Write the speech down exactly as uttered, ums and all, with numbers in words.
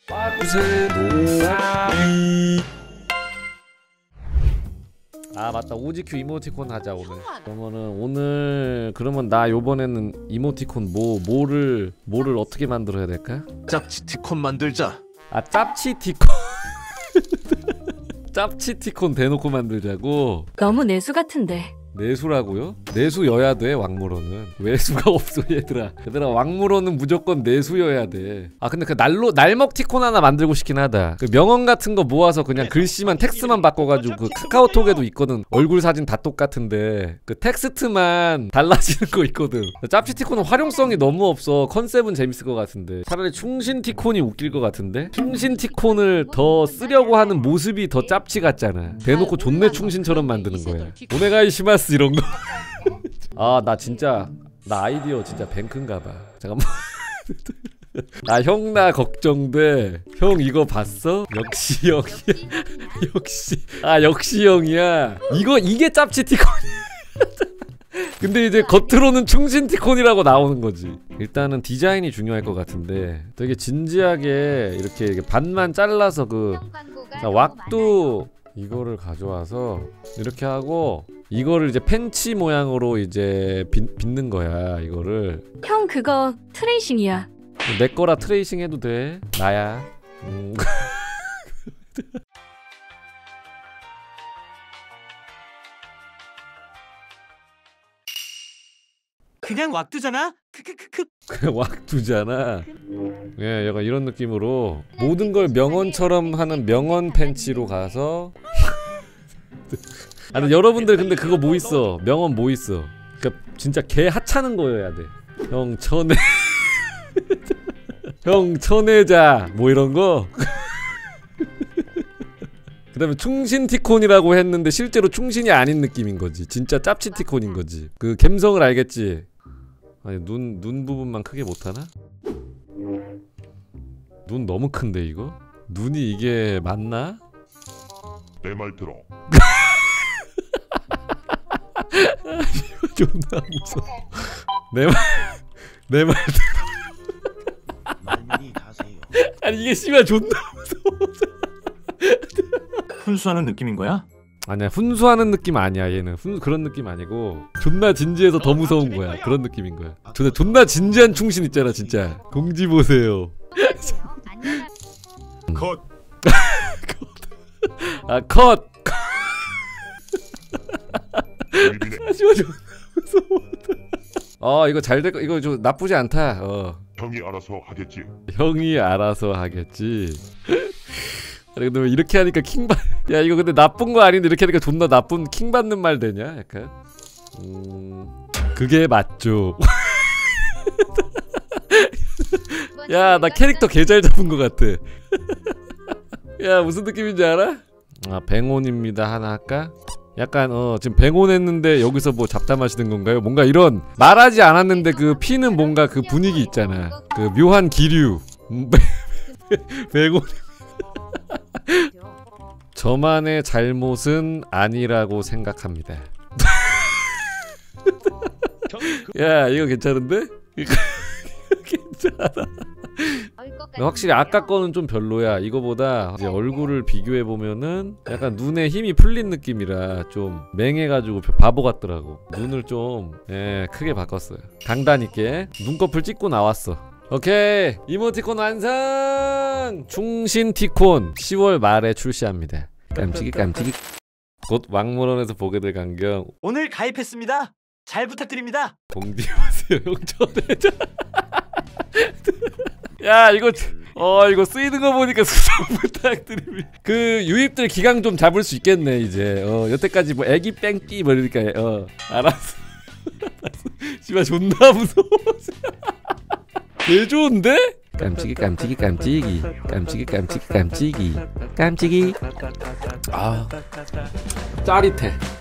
아 맞다, 오지큐 이모티콘 하자 오늘. 그러면은 오늘 그러면 나 요번에는 이모티콘 뭐 뭐를 뭐를 어떻게 만들어야 될까? 짭치티콘 만들자. 아 짭치티콘. 짭치티콘 대놓고 만들자고? 너무 내수 같은데. 내수라고요? 내수여야 돼. 왕물어는 외수가 없어 얘들아. 얘들아 왕물어는 무조건 내수여야 돼. 아 근데 그 날로 날먹티콘 하나 만들고 싶긴 하다. 그 명언 같은 거 모아서 그냥 글씨만 텍스트만 바꿔가지고 그 카카오톡에도 있거든. 얼굴 사진 다 똑같은데 그 텍스트만 달라지는 거 있거든. 짭치티콘은 활용성이 너무 없어. 컨셉은 재밌을 것 같은데 차라리 충신티콘이 웃길 것 같은데. 충신티콘을 더 쓰려고 하는 모습이 더 짭치 같잖아. 대놓고 존내 충신처럼 만드는 거야. 오네가이시마스 이런 거. 아 나 진짜 나 아이디어 진짜 뱅크인가봐. 잠깐만. 아 형 나 걱정돼. 형 이거 봤어? 역시 형이야. 역시 아 역시 형이야. 이거 이게 짭치티콘이야. 근데 이제 겉으로는 충신티콘이라고 나오는 거지. 일단은 디자인이 중요할 것 같은데 되게 진지하게 이렇게, 이렇게 반만 잘라서 그 자, 왁도 이거를 가져와서 이렇게 하고 이거를 이제 팬치 모양으로 이제 빗, 빗는 거야. 이거를. 형 그거 트레이싱이야. 내 거라 트레이싱 해도 돼. 나야. 음. 그냥 왁두잖아? 크크크크. 그냥 왁두잖아. 예, 약간 이런 느낌으로 모든 걸 명언처럼 하는 명언 팬치로 가서. 아 근데 여러분들 근데 그거 뭐 있어? 명언 뭐 있어? 그니까 진짜 개 하찮은 거여야 돼. 형 천애. 형 천애자 뭐 이런 거. 그 다음에 충신티콘이라고 했는데 실제로 충신이 아닌 느낌인 거지. 진짜 짭치티콘인 거지. 그 감성을 알겠지? 아니 눈, 눈 부분만 크게 못하나? 눈 너무 큰데 이거? 눈이 이게 맞나? 내 말 들어. 존나 무서워. 내 말, 내 말 들어. 아니 이게 씨발 존나 무서워. 훈수하는 느낌인 거야? 아니야 훈수하는 느낌 아니야. 얘는 훈, 그런 느낌 아니고 존나 진지해서 더 무서운 거야. 그런 느낌인 거야. 존나, 존나 진지한 충신 있잖아 진짜. 공지 보세요. 컷. 아 컷. 하지마 존나 무서워. 어 이거 잘 될 거. 이거 좀 나쁘지 않다. 어 형이 알아서 하겠지. 형이 알아서 하겠지. 아니 근데 왜 이렇게 하니까 킹받. 야 이거 근데 나쁜 거 아닌데 이렇게 하니까 존나 나쁜 킹 받는 말 되냐 약간. 음 그게 맞죠. 야 나 캐릭터 개 잘 잡은 거 같아. 야 무슨 느낌인지 알아? 아 뱅온입니다 하나 할까? 약간 어 지금 뱅온 했는데 여기서 뭐 잡담하시는 건가요? 뭔가 이런 말하지 않았는데 그 피는 뭔가 그 분위기 있잖아. 그 묘한 기류. 뱅온. 저만의 잘못은 아니라고 생각합니다. 야 이거 괜찮은데? 이거 괜찮아. 확실히 아까 거는 좀 별로야. 이거보다 이제 얼굴을 비교해보면은 약간 눈에 힘이 풀린 느낌이라 좀 맹해가지고 바보 같더라고. 눈을 좀 예, 크게 바꿨어요. 강단 있게 눈꺼풀 찍고 나왔어. 오케이 이모티콘 완성! 충신티콘 시월 말에 출시합니다. 깜찍이 깜찍이. 곧 왕물원에서 보게 될 광경. 오늘 가입했습니다. 잘 부탁드립니다. 공지하세요 형 전해줘. 야 이거 어 이거 쓰이는 거 보니까 수정 부탁드립니다. 그 유입들 기강 좀 잡을 수 있겠네 이제. 어 여태까지 뭐 애기 뺑끼 뭐 이러니까 어 알았어. 씨발 존나 무서워. 개 좋은데? 깜찍이 깜찍이 깜찍이 깜찍이 깜찍이 깜찍이 깜찍이. 아 짜릿해.